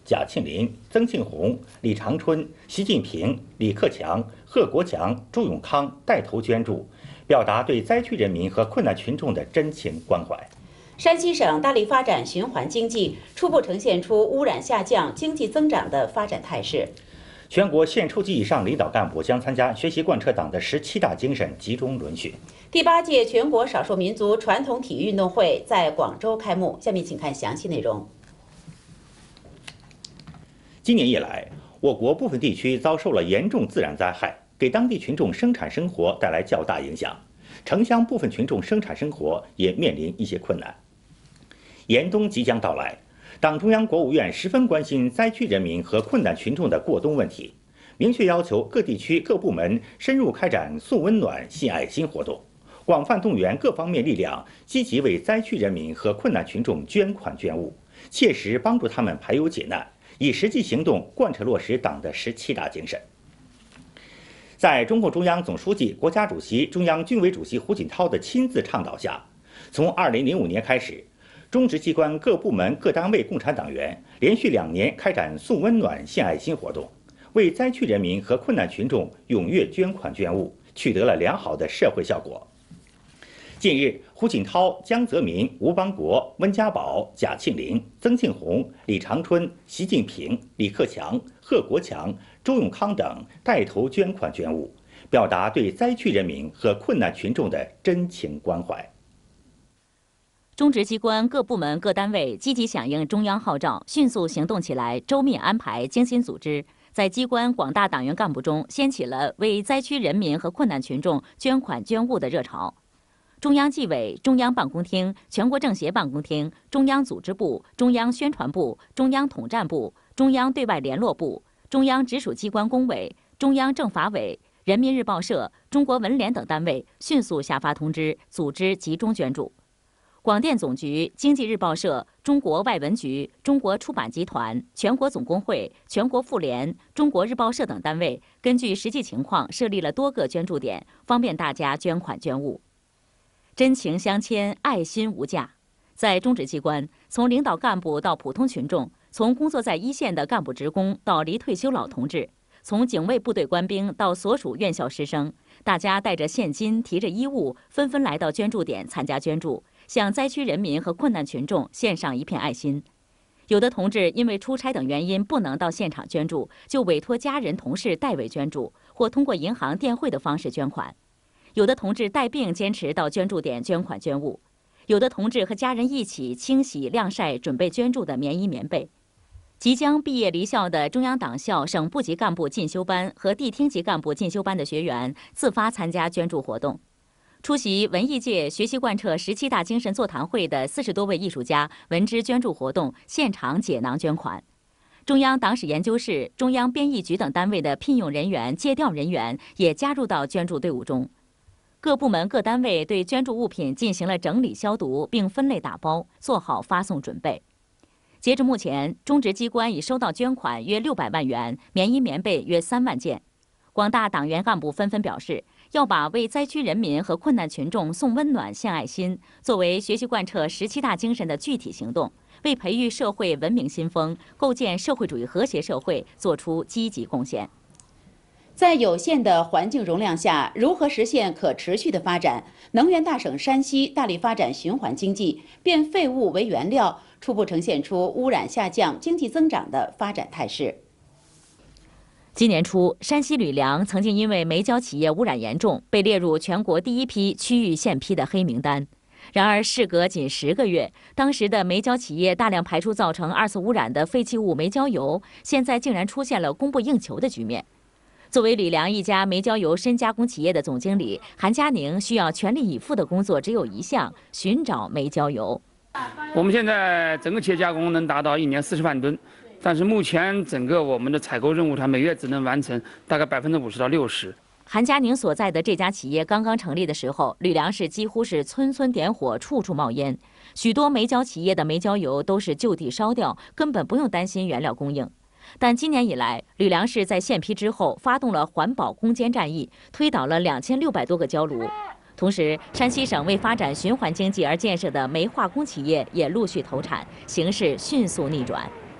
贾庆林、曾庆红、李长春、习近平、李克强、贺国强、朱永康带头捐助，表达对灾区人民和困难群众的真情关怀。 山西省大力发展循环经济，初步呈现出污染下降、经济增长的发展态势。 全国县处级以上领导干部将参加学习贯彻党的17大精神集中轮训。 第8届全国少数民族传统体育运动会在广州开幕。下面请看详细内容。 今年以来，我国部分地区遭受了严重自然灾害，给当地群众生产生活带来较大影响。城乡部分群众生产生活也面临一些困难。严冬即将到来，党中央、国务院十分关心灾区人民和困难群众的过冬问题，明确要求各地区各部门深入开展送温暖、献爱心活动，广泛动员各方面力量，积极为灾区人民和困难群众捐款捐物，切实帮助他们排忧解难，以实际行动贯彻落实党的17大精神。在中共中央总书记、国家主席、中央军委主席胡锦涛的亲自倡导下，从2005年开始，中直机关各部门各单位共产党员连续2年开展送温暖、献爱心活动，为灾区人民和困难群众踊跃捐款捐物，取得了良好的社会效果。近日，胡锦涛、江泽民、吴邦国、温家宝、贾庆林、曾庆红、李长春、习近平、李克强、贺国强、朱永康等带头捐款捐物，表达对灾区人民和困难群众的真情关怀。 中直机关各部门各单位积极响应中央号召，迅速行动起来，周密安排，精心组织，在机关广大党员干部中掀起了为灾区人民和困难群众捐款捐物的热潮。中央纪委、中央办公厅、全国政协办公厅、中央组织部、中央宣传部、中央统战部、中央对外联络部、中央直属机关工委、中央政法委、人民日报社、中国文联等单位迅速下发通知，组织集中捐助。广电总局、经济日报社、中国外文局、中国出版集团、全国总工会、全国妇联、中国日报社等单位根据实际情况设立了多个捐助点，方便大家捐款捐物。真情相牵，爱心无价。在中直机关，从领导干部到普通群众，从工作在一线的干部职工到离退休老同志，从警卫部队官兵到所属院校师生，大家带着现金，提着衣物，纷纷来到捐助点参加捐助，向灾区人民和困难群众献上一片爱心。有的同志因为出差等原因不能到现场捐助，就委托家人同事代为捐助，或通过银行电汇的方式捐款。有的同志带病坚持到捐助点捐款捐物，有的同志和家人一起清洗晾晒准备捐助的棉衣棉被。即将毕业离校的中央党校省部级干部进修班和地厅级干部进修班的学员自发参加捐助活动。出席文艺界学习贯彻17大精神座谈会的40多位艺术家闻之捐助活动现场解囊捐款。中央党史研究室、中央编译局等单位的聘用人员、借调人员也加入到捐助队伍中。各部门各单位对捐助物品进行了整理消毒，并分类打包，做好发送准备。截至目前，中直机关已收到捐款约600万元，棉衣棉被约3万件。广大党员干部纷纷表示，要把为灾区人民和困难群众送温暖、献爱心作为学习贯彻17大精神的具体行动，为培育社会文明新风、构建社会主义和谐社会做出积极贡献。 在有限的环境容量下，如何实现可持续的发展？能源大省山西大力发展循环经济，变废物为原料，初步呈现出污染下降、经济增长的发展态势。 今年初，山西吕梁曾经因为煤焦企业污染严重，被列入全国第1批区域限批的黑名单。然而，事隔仅10个月，当时的煤焦企业大量排出造成2次污染的废弃物煤焦油，现在竟然出现了供不应求的局面。作为吕梁一家煤焦油深加工企业的总经理，韩佳宁需要全力以赴的工作只有一项：寻找煤焦油。 我们现在整个企业加工能达到1年40万吨，但是目前整个我们的采购任务，它每月只能完成大概50%到60%。 韩佳宁所在的这家企业刚刚成立的时候，吕梁市几乎是村村点火，处处冒烟，许多煤焦企业的煤焦油都是就地烧掉，根本不用担心原料供应。但今年以来，吕梁市在限批之后发动了环保攻坚战役，推倒了2600多个焦炉。同时，山西省为发展循环经济而建设的煤化工企业也陆续投产，形势迅速逆转。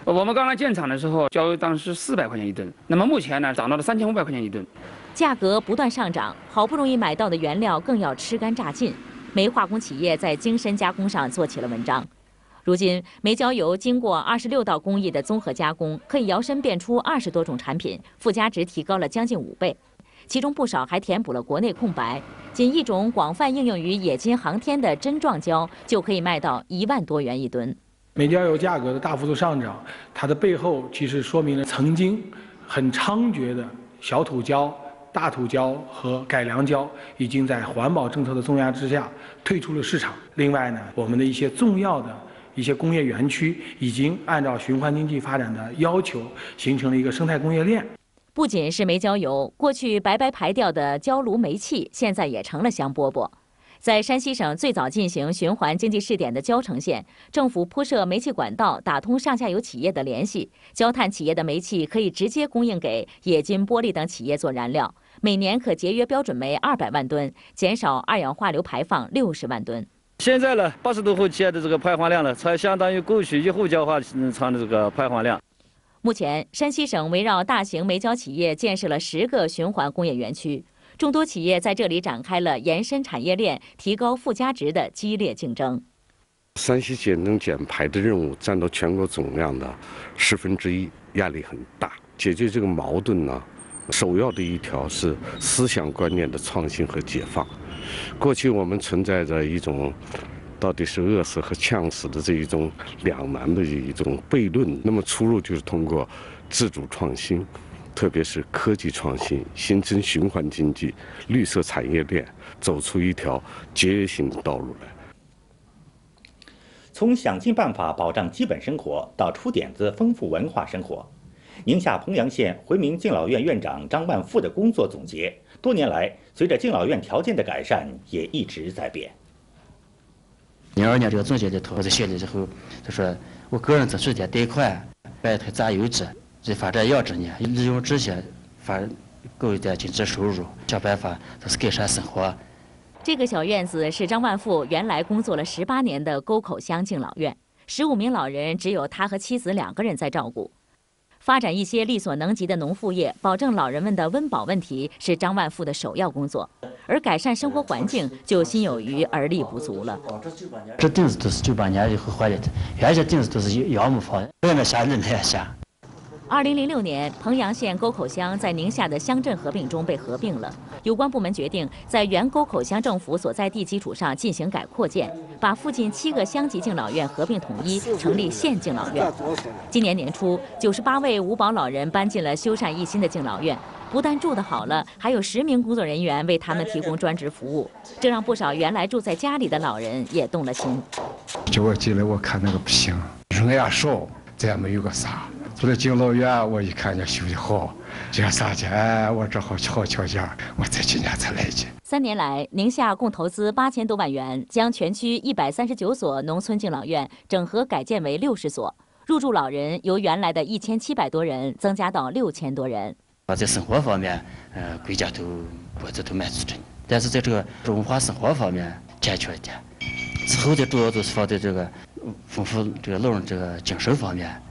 我们刚来建厂的时候，焦油当时400块钱一吨，那么目前呢，涨到了3500块钱一吨。 价格不断上涨，好不容易买到的原料更要吃干榨尽，煤化工企业在精深加工上做起了文章。如今，煤焦油经过26道工艺的综合加工，可以摇身变出20多种产品，附加值提高了将近5倍。其中不少还填补了国内空白。仅一种广泛应用于冶金航天的针状胶，就可以卖到1万多元一吨。 煤焦油价格的大幅度上涨，它的背后其实说明了曾经很猖獗的小土焦、大土焦和改良焦已经在环保政策的重压之下退出了市场。另外呢，我们的一些重要的一些工业园区已经按照循环经济发展的要求，形成了一个生态工业链。 不仅是煤焦油，过去白白排掉的焦炉煤气，现在也成了香饽饽。在山西省最早进行循环经济试点的交城县，政府铺设煤气管道，打通上下游企业的联系，焦炭企业的煤气可以直接供应给冶金、玻璃等企业做燃料，每年可节约标准煤200万吨，减少二氧化硫排放60万吨。 现在呢，80多户企业的这个排放量呢，才相当于过去1户焦化厂的这个排放量。 目前，山西省围绕大型煤焦企业建设了10个循环工业园区。众多企业在这里展开了延伸产业链、提高附加值的激烈竞争。 山西节能减排的任务占到全国总量的1/10，压力很大。解决这个矛盾呢，首要的一条是思想观念的创新和解放。过去我们存在着一种到底是饿死和呛死的这一种两难的一种悖论，那么出路就是通过自主创新。特别是科技创新，形成循环经济、绿色产业链，走出一条节约性的道路来。 从想尽办法保障基本生活到出点子丰富文化生活，宁夏彭阳县回民敬老院院长张万富的工作总结：多年来，随着敬老院条件的改善，也一直在变。 02年这个总结里头，我在写的时候，他说我个人在水电贷款、摆脱杂油制。在发展养殖呢，利用这些够一点经济收入，想办法就是改善生活。 这个小院子是张万富原来工作了18年的沟口乡敬老院，15名老人只有他和妻子2个人在照顾。发展一些力所能及的农副业，保证老人们的温饱问题是张万富的首要工作，而改善生活环境就心有余而力不足了。 这顶子都是98年以后换的，原先顶子都是杨木房，外面下人来下。 2006年，彭阳县沟口乡在宁夏的乡镇合并中被合并了。有关部门决定在原沟口乡政府所在地基础上进行改扩建，把附近7个乡级敬老院合并统一，成立县敬老院。今年年初，98位无保老人搬进了修缮一新的敬老院，不但住得好了，还有10名工作人员为他们提供专职服务，这让不少原来住在家里的老人也动了心。 就我进来，我看那个不行，人也少，再也没有个啥。住在敬老院，我一看人休息好，这啥去？哎，我只好瞧瞧家，我再今年才来去。 3年来，宁夏共投资8000多万元，将全区139所农村敬老院整合改建为60所，入住老人由原来的1700多人增加到6000多人。 在生活方面，国家都满足着，但是在这个文化生活方面欠缺一点。之后的主要都是放在这个丰富这个老人这个精神方面。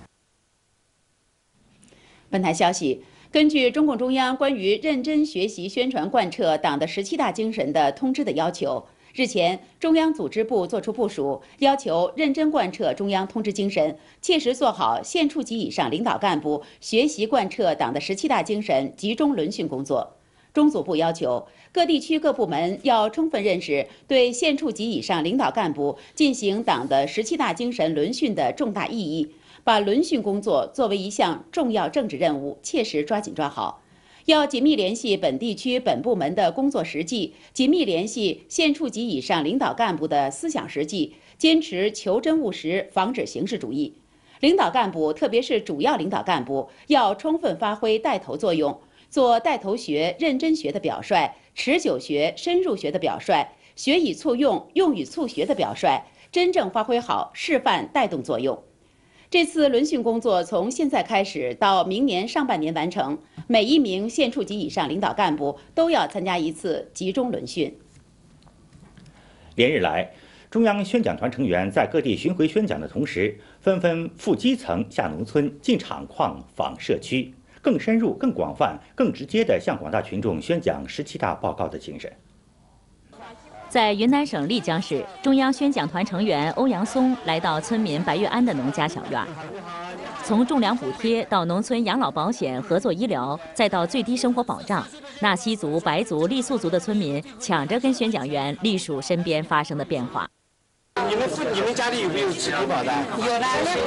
本台消息，根据中共中央关于认真学习宣传贯彻党的17大精神的通知的要求，日前，中央组织部作出部署，要求认真贯彻中央通知精神，切实做好县处级以上领导干部学习贯彻党的17大精神集中轮训工作。中组部要求各地区各部门要充分认识对县处级以上领导干部进行党的17大精神轮训的重大意义，把轮训工作作为一项重要政治任务，切实抓紧抓好。要紧密联系本地区本部门的工作实际，紧密联系县处级以上领导干部的思想实际，坚持求真务实，防止形式主义。领导干部，特别是主要领导干部，要充分发挥带头作用，做带头学、认真学的表率，持久学、深入学的表率，学以促用、用以促学的表率，真正发挥好示范带动作用。这次轮训工作从现在开始到明年上半年完成，每一名县处级以上领导干部都要参加一次集中轮训。 连日来，中央宣讲团成员在各地巡回宣讲的同时， 纷纷赴基层、下农村、进厂矿、访社区，更深入、更广泛、更直接地向广大群众宣讲17大报告的精神。 在云南省丽江市，中央宣讲团成员欧阳松来到村民白月安的农家小院，从种粮补贴到农村养老保险、合作医疗，再到最低生活保障，纳西族、白族、傈僳族的村民抢着跟宣讲员历数身边发生的变化。 你们家里有没有吃低保的？有的，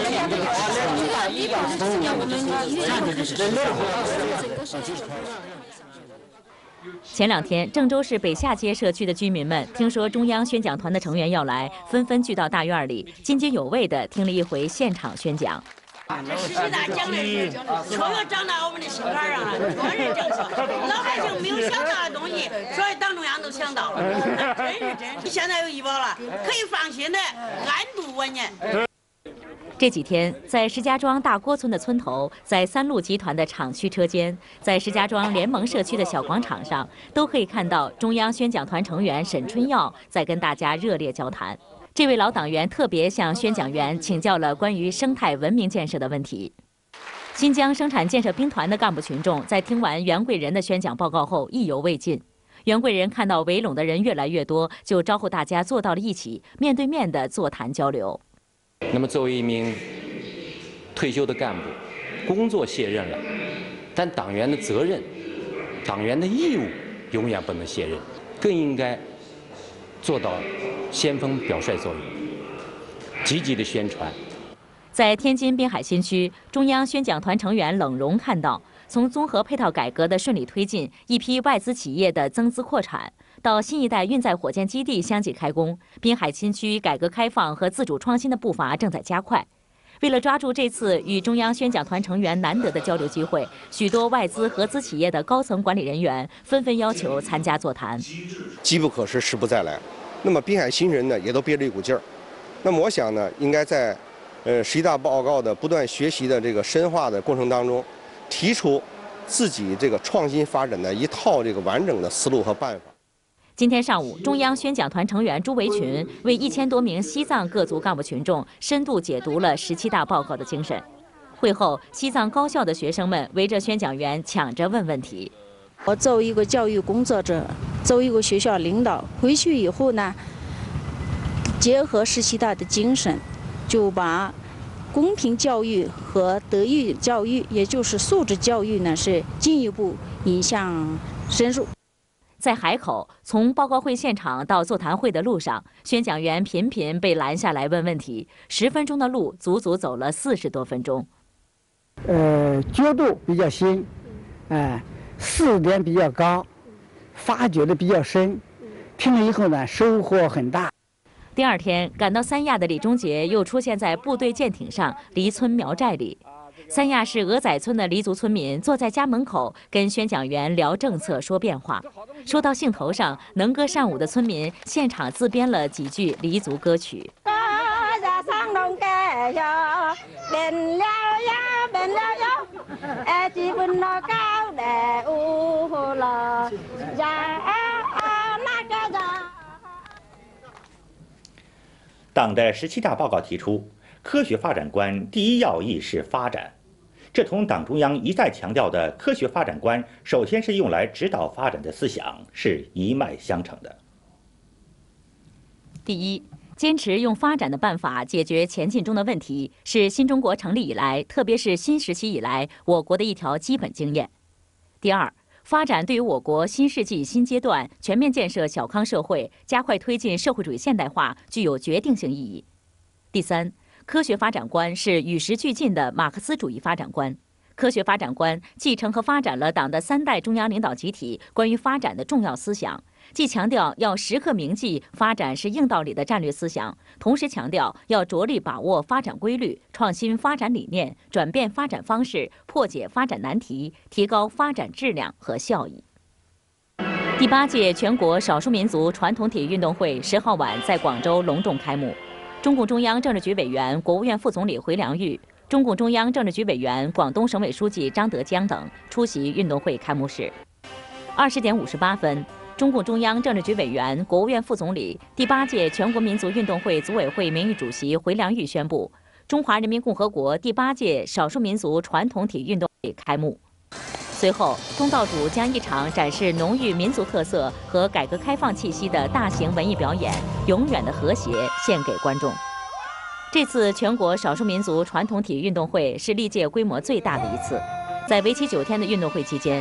前2天，郑州市北下街社区的居民们听说中央宣讲团的成员要来，纷纷聚到大院里，津津有味地听了一回现场宣讲。 17大讲的是所有长到我们的心坎上了，个人政策，老百姓没有想到的东西，所有党中央都想到了，真是。现在有医保了，可以放心的安度晚年。 这几天，在石家庄大郭村的村头，在3鹿集团的厂区车间，在石家庄联盟社区的小广场上，都可以看到中央宣讲团成员沈春耀在跟大家热烈交谈。这位老党员特别向宣讲员请教了关于生态文明建设的问题。新疆生产建设兵团的干部群众在听完袁贵仁的宣讲报告后意犹未尽。袁贵仁看到围拢的人越来越多，就招呼大家坐到了一起，面对面的座谈交流。 那么，作为一名退休的干部，工作卸任了，但党员的责任、党员的义务永远不能卸任，更应该做到先锋表率作用，积极的宣传。 在天津滨海新区，中央宣讲团成员冷荣看到，从综合配套改革的顺利推进，一批外资企业的增资扩产，到新一代运载火箭基地相继开工，滨海新区改革开放和自主创新的步伐正在加快。为了抓住这次与中央宣讲团成员难得的交流机会，许多外资合资企业的高层管理人员纷纷要求参加座谈。 机不可失，时不再来。那么滨海新人呢，也都憋着一股劲儿。那么我想呢，应该在17大报告的不断学习的这个深化的过程当中，提出自己这个创新发展的一套这个完整的思路和办法。 今天上午，中央宣讲团成员朱维群为1000多名西藏各族干部群众深度解读了17大报告的精神。会后，西藏高校的学生们围着宣讲员抢着问问题。 我作为一个教育工作者，作为一个学校领导，回去以后呢，结合17大的精神，就把公平教育和德育教育，也就是素质教育呢，是进一步引向深入。 在海口，从报告会现场到座谈会的路上，宣讲员频频被拦下来问问题，10分钟的路足足走了40多分钟。 角度比较新，4点比较高，发掘的比较深，听了以后呢，收获很大。 第2天，赶到三亚的李忠杰又出现在部队舰艇上黎村苗寨里。三亚市鹅仔村的黎族村民坐在家门口，跟宣讲员聊政策、说变化。说到兴头上，能歌善舞的村民现场自编了几句黎族歌曲。 党的17大报告提出，科学发展观第一要义是发展，这同党中央一再强调的科学发展观首先是用来指导发展的思想是一脉相承的。 第一，坚持用发展的办法解决前进中的问题，是新中国成立以来，特别是新时期以来，我国的一条基本经验。第二，发展对于我国新世纪新阶段全面建设小康社会、加快推进社会主义现代化具有决定性意义。第三，科学发展观是与时俱进的马克思主义发展观。科学发展观继承和发展了党的3代中央领导集体关于发展的重要思想，既强调要时刻铭记发展是硬道理的战略思想，同时强调要着力把握发展规律，创新发展理念，转变发展方式，破解发展难题，提高发展质量和效益。第8届全国少数民族传统体育运动会10号晚在广州隆重开幕。中共中央政治局委员、国务院副总理回良玉、中共中央政治局委员、广东省委书记张德江等出席运动会开幕式。20点58分，中共中央政治局委员、国务院副总理、第8届全国民族运动会组委会名誉主席回良玉宣布， 中华人民共和国第8届少数民族传统体育运动会开幕。随后，东道主将一场展示浓郁民族特色和改革开放气息的大型文艺表演《永远的和谐》献给观众。这次全国少数民族传统体育运动会是历届规模最大的一次。在为期9天的运动会期间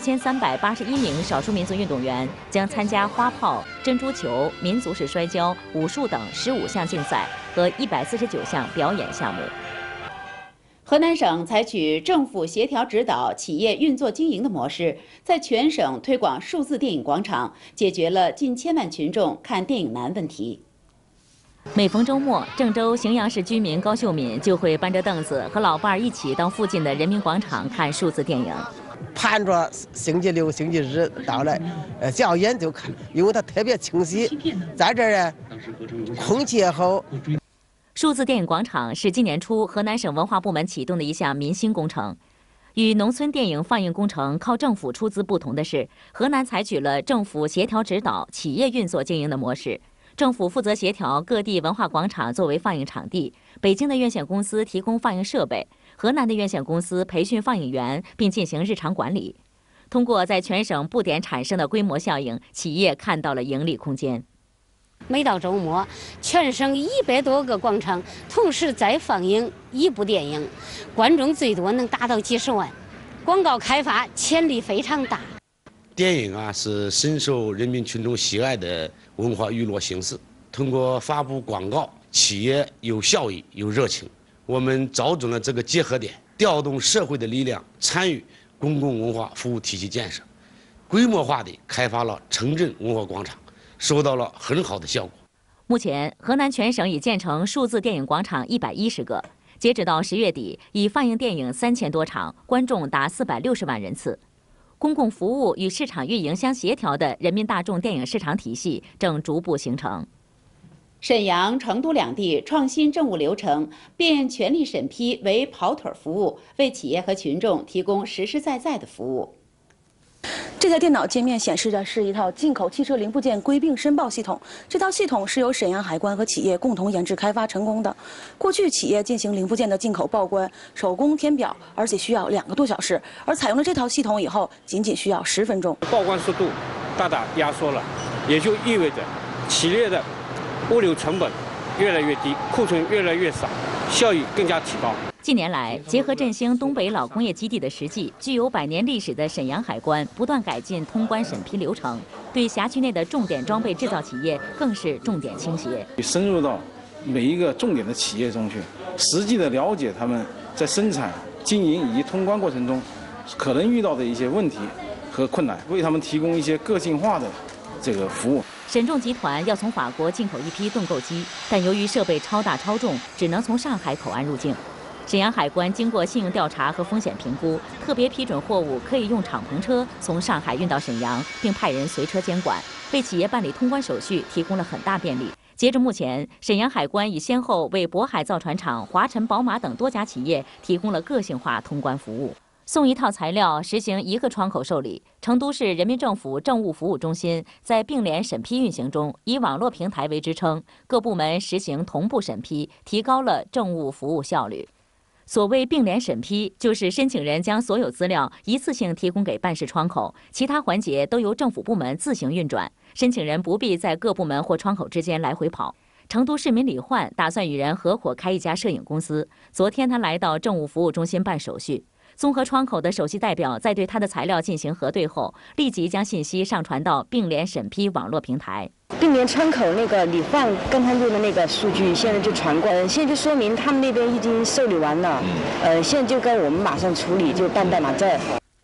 ，6381名少数民族运动员将参加花炮、珍珠球、民族式摔跤、武术等15项竞赛和149项表演项目。 河南省采取政府协调指导企业运作经营的模式，在全省推广数字电影广场，解决了近千万群众看电影难问题。 每逢周末，郑州荥阳市居民高秀敏就会搬着凳子和老伴儿一起到附近的人民广场看数字电影。 盼着星期六、星期日到来，只要眼就看，因为它特别清晰，在这儿呢，空气也好。 数字电影广场是今年初河南省文化部门启动的一项民心工程。与农村电影放映工程靠政府出资不同的是，河南采取了政府协调指导企业运作经营的模式。政府负责协调各地文化广场作为放映场地，北京的院线公司提供放映设备，河南的院线公司培训放映员并进行日常管理。通过在全省布点产生的规模效应，企业看到了盈利空间。 每到周末，全省100多个广场同时在放映一部电影，观众最多能达到几十万，广告开发潜力非常大。 电影啊是深受人民群众喜爱的文化娱乐形式，通过发布广告，企业有效益、有热情。我们找准了这个结合点，调动社会的力量，参与公共文化服务体系建设，规模化地开发了城镇文化广场，收到了很好的效果。 目前，河南全省已建成数字电影广场110个，截止到10月底，已放映电影3000多场，观众达460万人次。公共服务与市场运营相协调的人民大众电影市场体系正逐步形成。 沈阳、成都两地创新政务流程，变权利审批为跑腿服务，为企业和群众提供实实在在的服务。 这台电脑界面显示的是一套进口汽车零部件归并申报系统。这套系统是由沈阳海关和企业共同研制开发成功的。过去企业进行零部件的进口报关，手工填表，而且需要2个多小时，而采用了这套系统以后，仅需要10分钟。 报关速度大大压缩了，也就意味着企业的物流成本越来越低，库存越来越少，效益更加提高。 近年来，结合振兴东北老工业基地的实际，具有100年历史的沈阳海关不断改进通关审批流程，对辖区内的重点装备制造企业更是重点倾斜， 深入到每一个重点的企业中去，实际的了解他们在生产、经营以及通关过程中可能遇到的一些问题和困难，为他们提供一些个性化的这个服务。 沈重集团要从法国进口一批盾构机，但由于设备超大超重，只能从上海口岸入境。沈阳海关经过信用调查和风险评估，特别批准货物可以用敞篷车从上海运到沈阳，并派人随车监管，为企业办理通关手续提供了很大便利。截至目前，沈阳海关已先后为渤海造船厂、华晨宝马等多家企业提供了个性化通关服务。送一套材料，实行1个窗口受理。成都市人民政府政务服务中心在并联审批运行中，以网络平台为支撑，各部门实行同步审批，提高了政务服务效率。所谓并联审批，就是申请人将所有资料一次性提供给办事窗口，其他环节都由政府部门自行运转，申请人不必在各部门或窗口之间来回跑。成都市民李焕打算与人合伙开一家摄影公司，昨天他来到政务服务中心办手续。综合窗口的首席代表在对他的材料进行核对后，立即将信息上传到并联审批网络平台。 并联窗口那个李焕跟他录的那个数据现在就传过来，现在就说明他们那边已经受理完了，现在就该我们马上处理，就办代码证。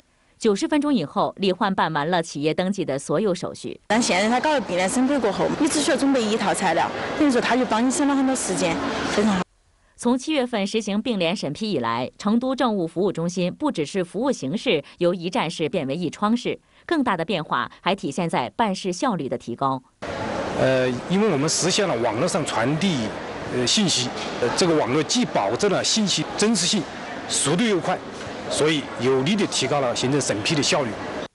90分钟以后，李焕办完了企业登记的所有手续。 但现在他搞了并联审批过后，你只需要准备1套材料，等于说他就帮你省了很多时间，非常好。 从7月份实行并联审批以来，成都政务服务中心不只是服务形式由一站式变为一窗式，更大的变化还体现在办事效率的提高。 因为我们实现了网络上传递信息，这个网络既保证了信息真实性，速度又快，所以有力地提高了行政审批的效率。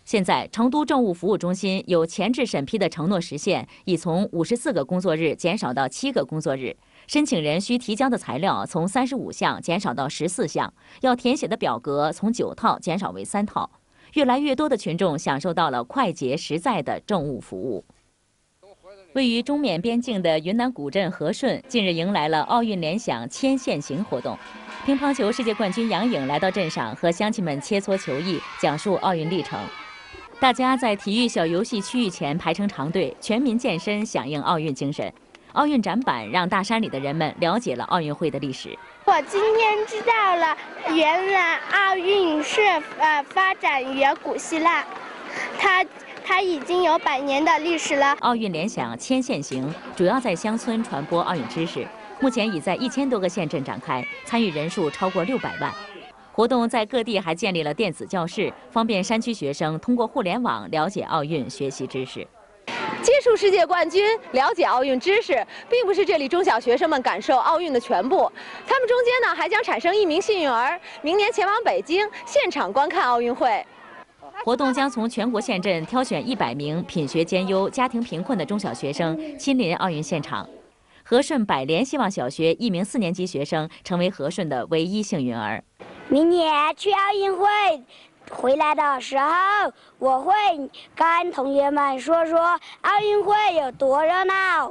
现在，成都政务服务中心有前置审批的承诺实现，已从54个工作日减少到7个工作日。申请人需提交的材料从35项减少到14项，要填写的表格从9套减少为3套。越来越多的群众享受到了快捷实在的政务服务。位于中缅边境的云南古镇和顺近日迎来了奥运联想牵线行活动。乒乓球世界冠军杨颖来到镇上，和乡亲们切磋球艺，讲述奥运历程。大家在体育小游戏区域前排成长队，全民健身，响应奥运精神。奥运展板让大山里的人们了解了奥运会的历史。 我今天知道了，原来奥运是发展于古希腊，它已经有100年的历史了。 奥运联想牵线行主要在乡村传播奥运知识，目前已在1000多个县镇展开，参与人数超过600万。活动在各地还建立了电子教室，方便山区学生通过互联网了解奥运、学习知识。 接触世界冠军，了解奥运知识，并不是这里中小学生们感受奥运的全部。他们中间呢，还将产生1名幸运儿，明年前往北京现场观看奥运会。 活动将从全国县镇挑选100名品学兼优、家庭贫困的中小学生，亲临奥运现场。和顺百联希望小学1名4年级学生成为和顺的唯一幸运儿。 明年去奥运会回来的时候，我会跟同学们说奥运会有多热闹。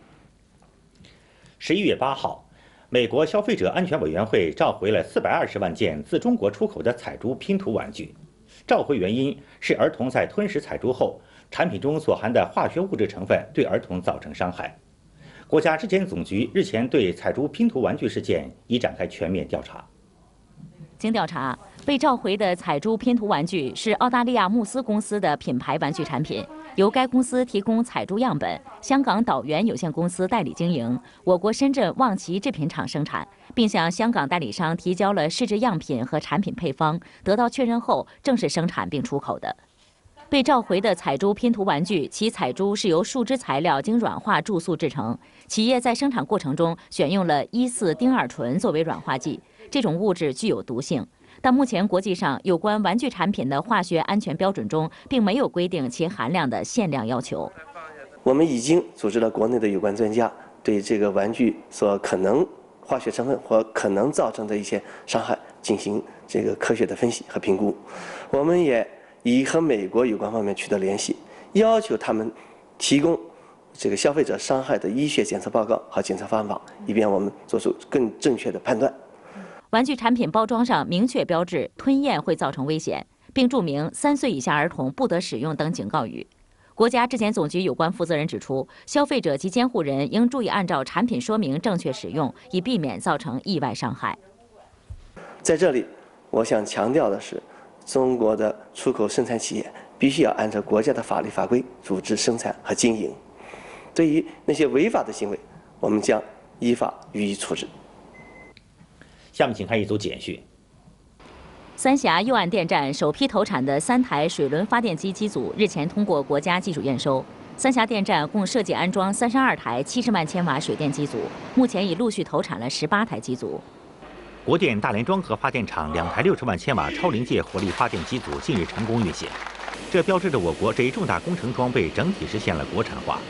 11月8号，美国消费者安全委员会召回了420万件自中国出口的彩珠拼图玩具。召回原因是儿童在吞食彩珠后，产品中所含的化学物质成分对儿童造成伤害。国家质检总局日前对彩珠拼图玩具事件已展开全面调查。 经调查，被召回的彩珠拼图玩具是澳大利亚慕斯公司的品牌玩具产品，由该公司提供彩珠样本，香港岛源有限公司代理经营，我国深圳旺奇制品厂生产，并向香港代理商提交了试制样品和产品配方，得到确认后正式生产并出口的。被召回的彩珠拼图玩具，其彩珠是由树脂材料经软化注塑制成，企业在生产过程中选用了1,4丁二醇作为软化剂，这种物质具有毒性。但目前国际上有关玩具产品的化学安全标准中，并没有规定其含量的限量要求。 我们已经组织了国内的有关专家，对这个玩具所可能化学成分或可能造成的一些伤害进行这个科学的分析和评估。我们也已和美国有关方面取得联系，要求他们提供这个消费者伤害的医学检测报告和检测方法，以便我们做出更正确的判断。 玩具产品包装上明确标志吞咽会造成危险，并注明3岁以下儿童不得使用等警告语。国家质检总局有关负责人指出，消费者及监护人应注意按照产品说明正确使用，以避免造成意外伤害。 在这里，我想强调的是，中国的出口生产企业必须要按照国家的法律法规组织生产和经营。对于那些违法的行为，我们将依法予以处置。 下面请看一组简讯。 三峡右岸电站首批投产的3台水轮发电机机组日前通过国家技术验收。三峡电站共设计安装32台70万千瓦水电机组，目前已陆续投产了18台机组。 国电大连庄河发电厂2台60万千瓦超临界火力发电机组近日成功运行，这标志着我国这一重大工程装备整体实现了国产化。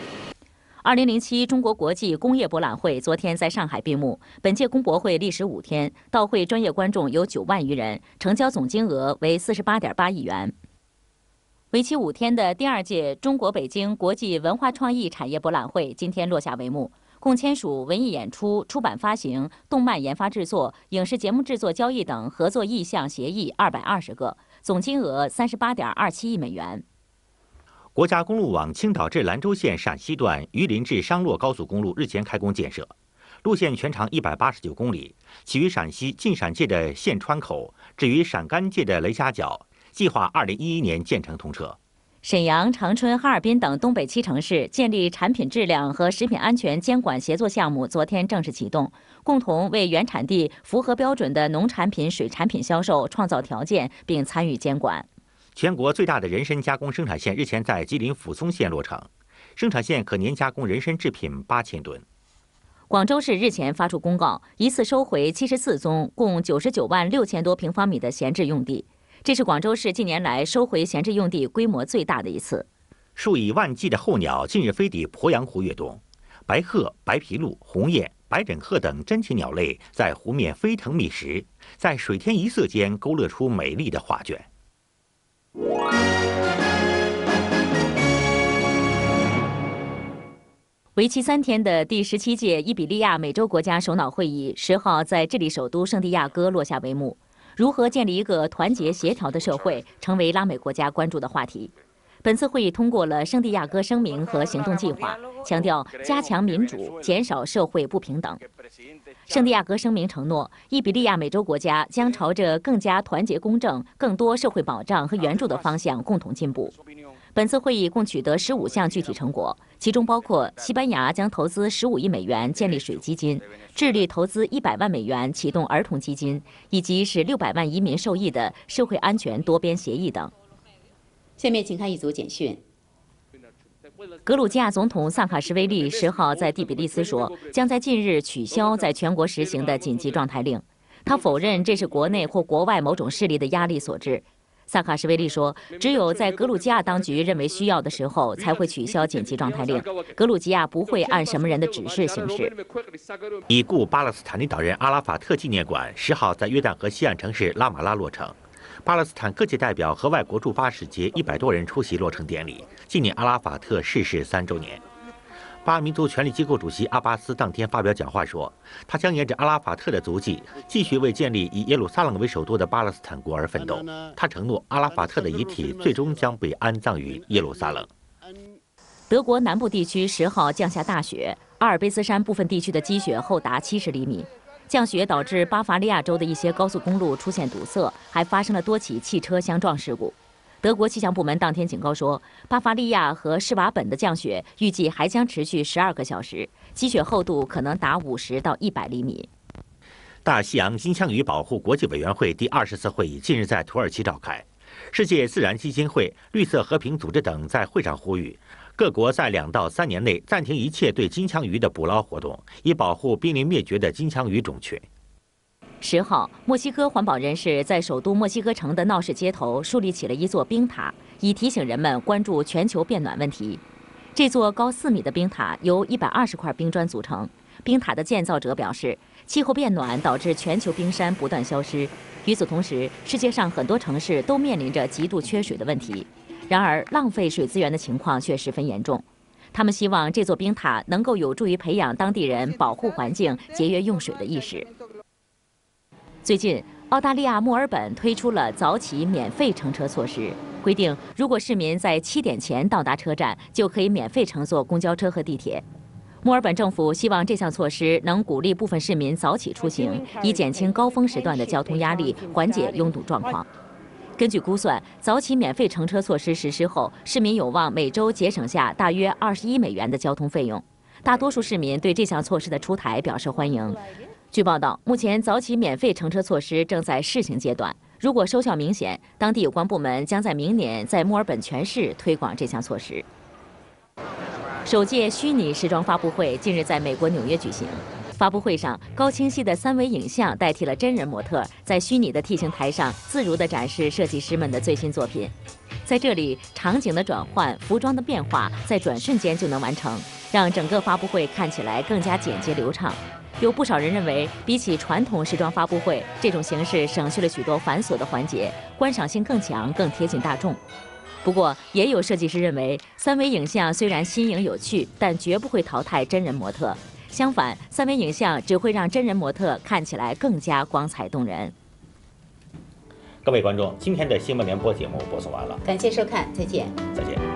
2007中国国际工业博览会昨天在上海闭幕。本届工博会历时5天，到会专业观众有9万余人，成交总金额为48.8亿元。为期5天的第2届中国北京国际文化创意产业博览会今天落下帷幕，共签署文艺演出、出版发行、动漫研发制作、影视节目制作交易等合作意向协议220个，总金额38.27亿美元。 国家公路网青岛至兰州县陕西段榆林至商洛高速公路日前开工建设，路线全长189公里，起于陕西晋陕界的县川口，至于陕甘界的雷家角，计划2011年建成通车。 沈阳、长春、哈尔滨等东北7城市建立产品质量和食品安全监管协作项目昨天正式启动，共同为原产地符合标准的农产品、水产品销售创造条件，并参与监管。 全国最大的人参加工生产线日前在吉林抚松县落成，生产线可年加工人参制品8000吨。 广州市日前发出公告，一次收回74宗共99万6千多平方米的闲置用地。 这是广州市近年来收回闲置用地规模最大的一次。 数以万计的候鸟近日飞抵鄱阳湖跃动，白鹤、白皮鹭、鸿雁、白枕鹤等珍禽鸟类在湖面飞腾觅食，在水天一色间勾勒出美丽的画卷。 为期3天的第17届伊比利亚美洲国家首脑会议10号在智利首都圣地亚哥落下帷幕。如何建立一个团结协调的社会，成为拉美国家关注的话题。本次会议通过了圣地亚哥声明和行动计划，强调加强民主，减少社会不平等。圣地亚哥声明承诺，伊比利亚美洲国家将朝着更加团结公正、更多社会保障和援助的方向共同进步。本次会议共取得15项具体成果，其中包括西班牙将投资15亿美元建立水基金，智利投资100万美元启动儿童基金，以及使600万移民受益的社会安全多边协议等。 下面请看一组简讯。 格鲁吉亚总统萨卡什维利10号在第比利斯说，将在近日取消在全国实行的紧急状态令。他否认这是国内或国外某种势力的压力所致。萨卡什维利说，只有在格鲁吉亚当局认为需要的时候，才会取消紧急状态令。格鲁吉亚不会按什么人的指示行事。 已故巴勒斯坦领导人阿拉法特纪念馆10号在约旦河西岸城市拉马拉落成。巴勒斯坦各界代表和外国驻巴使节100多人出席落成典礼，纪念阿拉法特逝世3周年。巴民族权力机构主席阿巴斯当天发表讲话说，他将沿着阿拉法特的足迹，继续为建立以耶路撒冷为首都的巴勒斯坦国而奋斗。他承诺，阿拉法特的遗体最终将被安葬于耶路撒冷。 德国南部地区10号降下大雪，阿尔卑斯山部分地区的积雪厚达70厘米。降雪导致巴伐利亚州的一些高速公路出现堵塞，还发生了多起汽车相撞事故。德国气象部门当天警告说，巴伐利亚和施瓦本的降雪预计还将持续12个小时，积雪厚度可能达50到100厘米。 大西洋金枪鱼保护国际委员会第20次会议近日在土耳其召开，世界自然基金会、绿色和平组织等在会上呼吁，各国在2到3年内暂停一切对金枪鱼的捕捞活动，以保护濒临灭绝的金枪鱼种群。 10号，墨西哥环保人士在首都墨西哥城的闹市街头树立起了一座冰塔，以提醒人们关注全球变暖问题。这座高4米的冰塔由120块冰砖组成。冰塔的建造者表示，气候变暖导致全球冰山不断消失。与此同时，世界上很多城市都面临着极度缺水的问题。然而，浪费水资源的情况却十分严重。他们希望这座冰塔能够有助于培养当地人保护环境、节约用水的意识。最近，澳大利亚墨尔本推出了早起免费乘车措施，规定如果市民在7点前到达车站，就可以免费乘坐公交车和地铁。墨尔本政府希望这项措施能鼓励部分市民早起出行，以减轻高峰时段的交通压力，缓解拥堵状况。根据估算，早起免费乘车措施实施后，市民有望每周节省下大约21美元的交通费用。大多数市民对这项措施的出台表示欢迎。据报道，目前早起免费乘车措施正在试行阶段，如果收效明显，当地有关部门将在明年在墨尔本全市推广这项措施。首届虚拟时装发布会近日在美国纽约举行。发布会上，高清晰的3维影像代替了真人模特，在虚拟的 T 型台上自如地展示设计师们的最新作品。在这里，场景的转换、服装的变化在转瞬间就能完成，让整个发布会看起来更加简洁流畅。有不少人认为，比起传统时装发布会，这种形式省去了许多繁琐的环节，观赏性更强，更贴近大众。不过，也有设计师认为，3维影像虽然新颖有趣，但绝不会淘汰真人模特。相反，3维影像只会让真人模特看起来更加光彩动人。 各位观众，今天的新闻联播节目播送完了， 感谢收看，再见。 再见。